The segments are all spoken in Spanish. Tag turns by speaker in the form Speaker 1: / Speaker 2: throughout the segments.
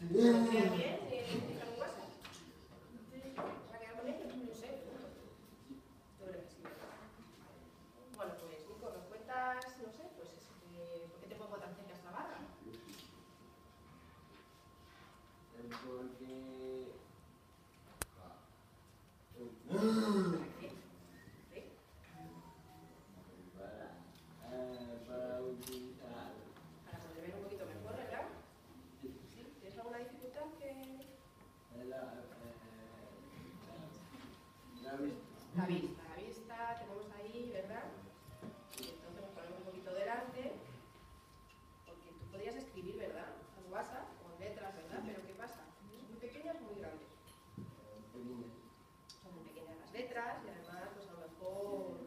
Speaker 1: ¿Lo creas bien? ¿Utilizan un WhatsApp? ¿Vas a quedar con ellos? No sé. Yo creo que sí. Bueno, pues Nico, ¿nos cuentas, no sé, pues por qué te pongo tan cerca esta barra? ¿Para qué? ¿Sí?
Speaker 2: Para utilizar.
Speaker 1: Para poder ver un poquito mejor, ¿verdad? ¿Sí? ¿Tienes alguna dificultad que...?
Speaker 2: La vista.
Speaker 1: La vista, tenemos ahí, ¿verdad? Y entonces nos ponemos un poquito delante, porque tú podrías escribir, ¿verdad? En WhatsApp, con letras, ¿verdad? Pero ¿qué pasa? ¿Son muy pequeñas o muy grandes? Son muy pequeñas las letras y además, pues a lo mejor...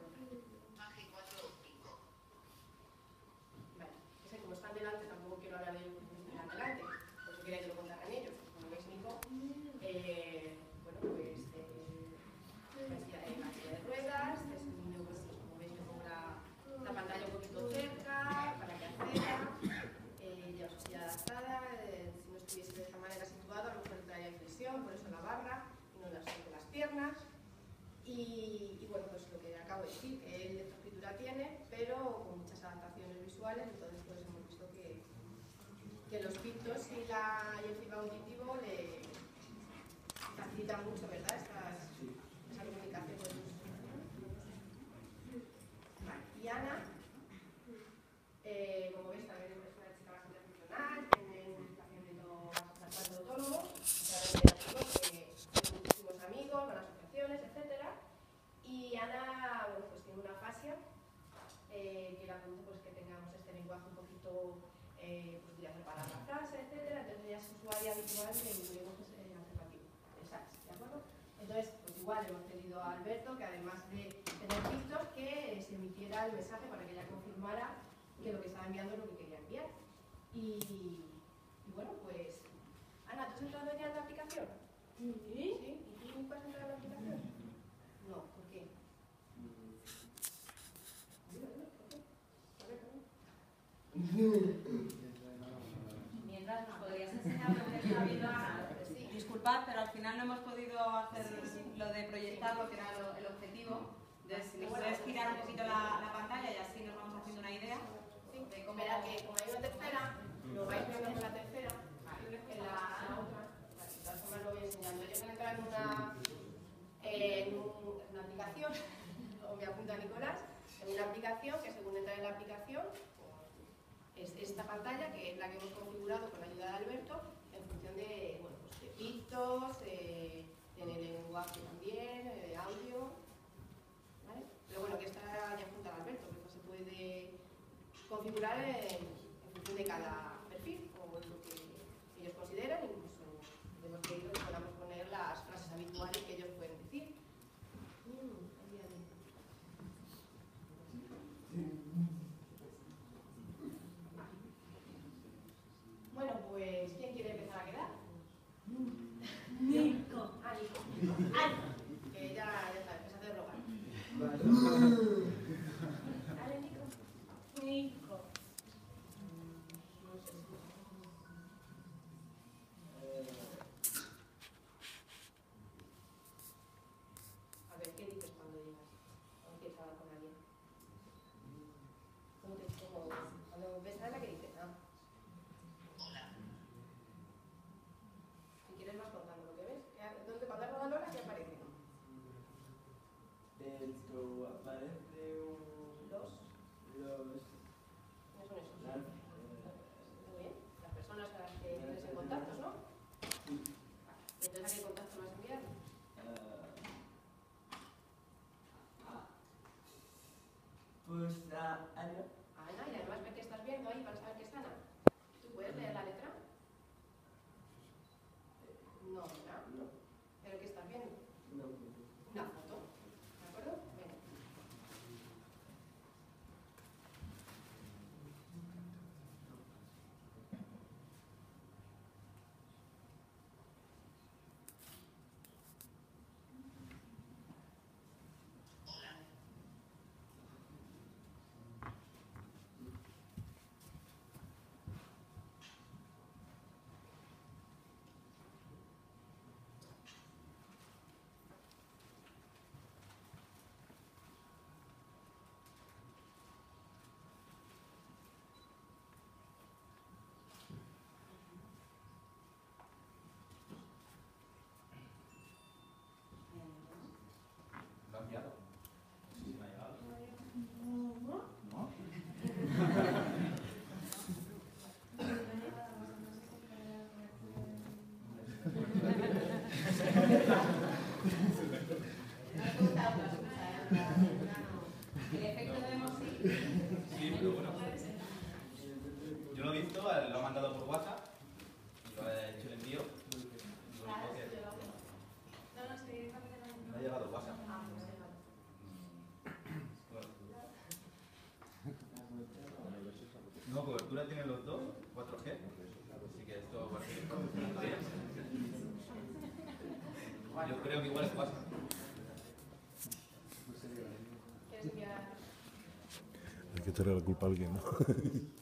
Speaker 1: Vale, es que como están delante, tampoco quiero hablar de ellos porque no están delante, por eso quería que lo contaran ellos. Como veis, Nico, bueno, pues la silla de ruedas, es un niño, pues como veis, que pongo la pantalla un poquito cerca para que acceda, lleva su silla adaptada, si no estuviese de esta manera situado, a lo mejor traería inflexión, por eso la barra, y no la suelto las piernas. Y bueno, pues lo que acabo de decir, que él lectoescritura tiene, pero con muchas adaptaciones visuales, entonces pues hemos visto que los pictos y el feedback auditivo le facilitan mucho, ¿verdad? Esa comunicación con sus... Vale. Y Ana, como veis, también es una chica bastante funcional, tiene un razonamiento bastante autónomo, realmente porque tiene muchísimos amigos, van a asociaciones, etcétera. Y Ana, bueno, pues tiene una afasia que la produce pues que tengamos este lenguaje un poquito, pues de hacer palabra, frase, etcétera. Entonces ella es usuaria habitual de lenguajes afirmativos, ¿de acuerdo? Entonces, pues igual hemos pedido a Alberto que además de tener pictos, que se emitiera el mensaje para que ella confirmara que lo que estaba enviando es lo que quería enviar. Y bueno, pues, Ana, ¿tú has entrado ya en la aplicación? Sí. ¿Sí? ¿Y tú has entrado en la aplicación? No, ¿por qué?
Speaker 3: Mientras nos podrías enseñar lo que está viendo Ana. Disculpad, pero al final no hemos podido hacer lo de proyectar porque era el objetivo. Entonces, si nos puedes girar un poquito la pantalla y así nos vamos haciendo una idea de cómo...
Speaker 1: Verá que como hay una tercera, lo vais viendo en la tercera, en la otra, de todas formas lo voy enseñando. Ellos han entrado en una aplicación, o me apunta Nicolás, en una aplicación que según entra en la aplicación, es esta pantalla que es la que hemos configurado con la ayuda de Alberto en función de, bueno, pues de pictos, de lenguaje también, de audio, ¿vale? Pero bueno, que esta ya apunta a Alberto, que esto se puede configurar en función de cada perfil o lo que ellos consideran, incluso hemos pedido que podamos poner las frases habituales que ellos pueden decir. Bueno, pues, ¿quién quiere empezar a quedar?
Speaker 3: Nico.
Speaker 1: Ah, Nico. ¡Ay! Que ya está, empezate a rogar. Dale, Nico.
Speaker 3: Nico.
Speaker 1: A ver, ¿qué dices cuando llegas? Cuando quieres hablar con alguien. Cuando ves a Ana, ¿qué dices? Ah. Si quieres vas contando lo que ves. ¿Dónde, cuando has rodado Lola, qué ha
Speaker 4: Reino 2, 4G. Así que esto va a seguir con 5 días. Yo creo que igual es WhatsApp.
Speaker 1: ¿Quieres enviar?
Speaker 5: Hay que echarle la culpa a alguien, ¿no?